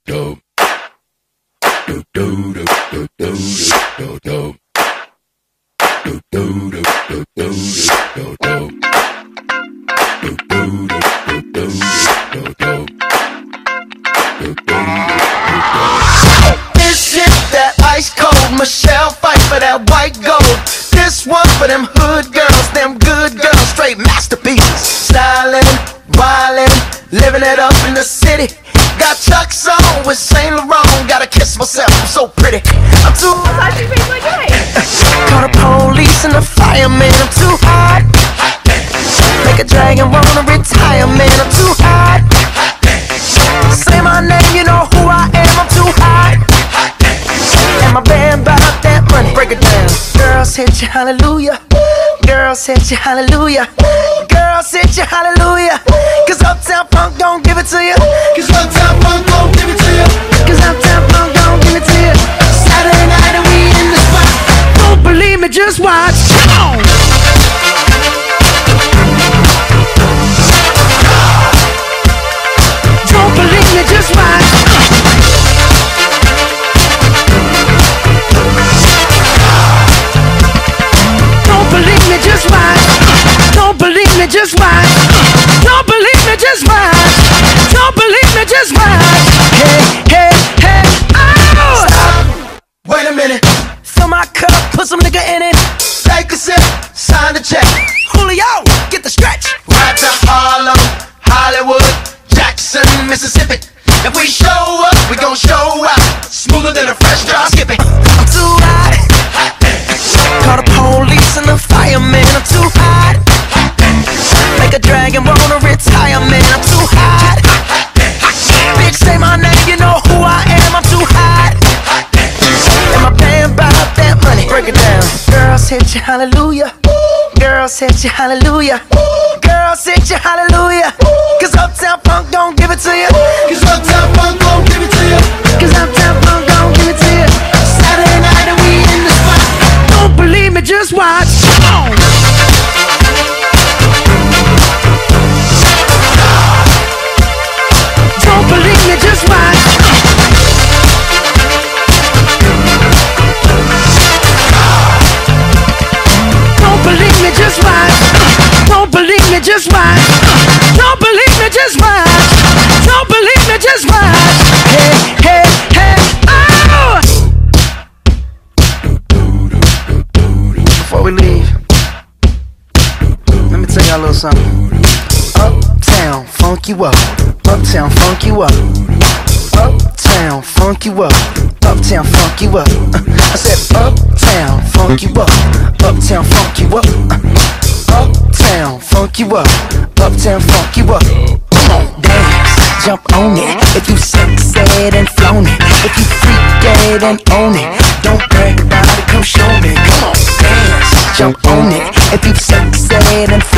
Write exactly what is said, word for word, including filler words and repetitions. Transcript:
do do do do do do do do do do do do do do do do. This shit that ice cold, Michelle fight for that white gold. This one for them hood girls, them good girls, straight masterpieces. Stylin', wildin', living it up in the city. Got Chuck's on with Saint Laurent, gotta kiss myself, I'm so pretty. I'm too hot. Call the police and the fireman, I'm too hot. Make a dragon wanna retire, man, I'm too hot. Say my name, you know who I am, I'm too hot. And my band bout that money, break it down. Girls hit you hallelujah, girls hit you hallelujah, girls hit you hallelujah. Cause Uptown Funk don't give it to you, cause Uptown Funk don't give it to you, cause Uptown Funk don't give it to you. Saturday night and we in the spot. Don't believe me, just watch. Come on. Don't believe me, just watch. Don't believe me, just watch. Don't believe me, just watch. Don't believe me, just watch. Don't believe me, just watch. Hey, hey, hey, oh! Stop. Wait a minute. Fill my cup, put some nigga in it. Take a sip, sign the check. Julio, get the stretch. Right to Harlem, Hollywood, Jackson, Mississippi. If we show up, we gon' show out. Smoother than a fresh drop skipping. I'm too hot. Call the police and the fireman. I'm too hot. Make a dragon wanna retire, man. I'm too hot. Bitch, say my name, you know who I am. I'm too hot. And my band bout that money. Break it down. Girls hit you hallelujah. Girls hit you hallelujah. Girls hit you hallelujah. Cause Uptown Funk don't give it to you. Cause Uptown Funk don't give it to you. Cause Uptown Funk don't give it to you. Saturday night and we in the spot. Don't believe me, just watch. Come on. Don't believe me, just watch. Don't believe me, just watch. Don't believe me, just watch. Don't believe me, just watch. Don't believe me, just watch. Hey, hey, hey, oh! Before we leave, let me tell y'all a little something. Uptown, funk you up. Uptown, funk you up. Uptown, funk you up. Uptown, funk you up. I said uptown, funk you up. Uptown, funk you up. Uptown, funk you up. Uptown, funk you up. Come on, dance, jump on it. If you sexed and flown it, if you freaked and own it, don't brag about it, come show me. Come on, dance, jump on it. If you sexed and